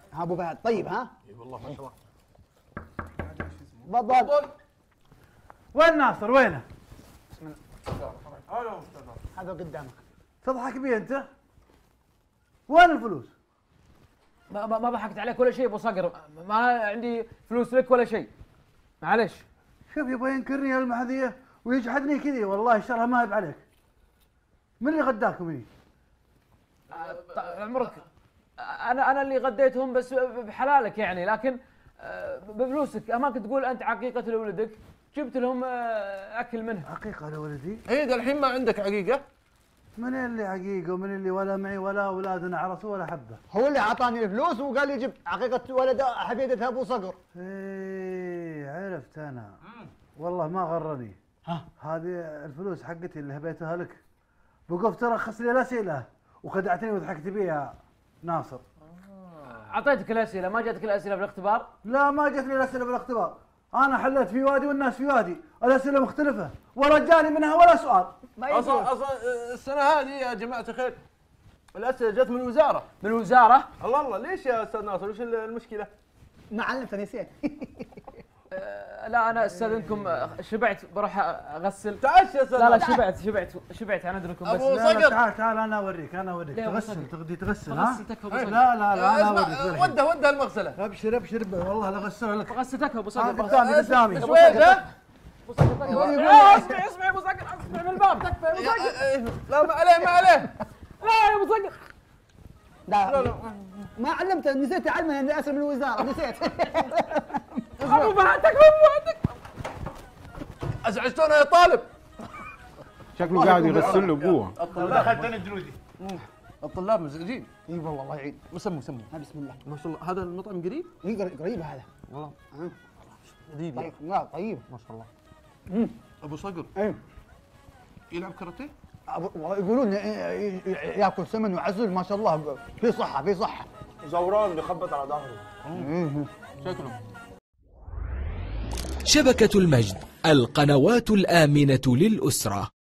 ها ابو فهد طيب ها؟ اي والله ما شاء الله. تفضل. وين ناصر وينه؟ بسم الله. هذا قدامك. تضحك بي انت؟ وين الفلوس؟ ما ضحكت عليك ولا شيء ابو صقر، ما عندي فلوس لك ولا شيء. معلش. شوف يبغى ينكرني هالمحذيه ويجحدني كذي، والله شرها ما هب عليك. من اللي غداكم مني؟ عمرك انا اللي غديتهم بس بحلالك يعني، لكن بفلوسك. ما كنت تقول انت عقيقه لولدك، جبت لهم اكل منها. عقيقه لولدي؟ اي الحين ما عندك عقيقه؟ من اللي عقيقه ومن اللي ولا معي ولا اولادنا عرسوا ولا حبه؟ هو اللي اعطاني الفلوس وقال لي جبت عقيقه ولد حفيدة ابو صقر. ايه عرفت انا. والله ما غرني. ها هذه الفلوس حقتي اللي هبيتها لك. وقفت ترخص لي الاسئله وخدعتني وضحكت بي يا ناصر. اعطيتك الاسئله، ما جاتك الاسئله في الاختبار؟ لا ما جتني الاسئله بالاختبار. انا حليت في وادي والناس في وادي، الاسئله مختلفه ولا جاني منها ولا سؤال. اصلا السنه هذه يا جماعه الخير الاسئله جت من الوزاره. من الوزاره؟ الله ليش يا استاذ ناصر؟ وش المشكله؟ ما علمت نسيت. لا انا استاذنكم، شبعت بروح اغسل. تعش يا استاذ. لا شبعت عن اذنكم بس. ابو لا صقر تعال انا اوريك تغسل تغسل ها؟ غسل تكفى ابو صقر. لا انا اوريك. وده المغسله. ابشر والله لا غسلها لك. غسل تكفى ابو صقر. قدامي شوي ها؟ اسمع ابو صقر، اسمع من الباب. تكفى يا ابو صقر. لا ما عليه. لا يا ابو صقر. لا ما علمت، نسيت اعلمه اني اسال من الوزاره، نسيت. ابو فهد تكفى. ازعجتونا يا طالب. شكله قاعد يغسل له ابوه. الطلاب اخذتني الجنودي. الطلاب مزعجين. اي والله الله يعين. سموا بسم الله. ما شاء الله. هذا المطعم قريب؟ اي قريب هذا والله جديد. طيب. لا طيب ما شاء الله. ابو صقر اي يلعب كاراتيه؟ يقولون ياكل سمن وعزل ما شاء الله، في صحه. زوران بيخبط على ظهره. شكله. شبكة المجد، القنوات الآمنة للأسرة.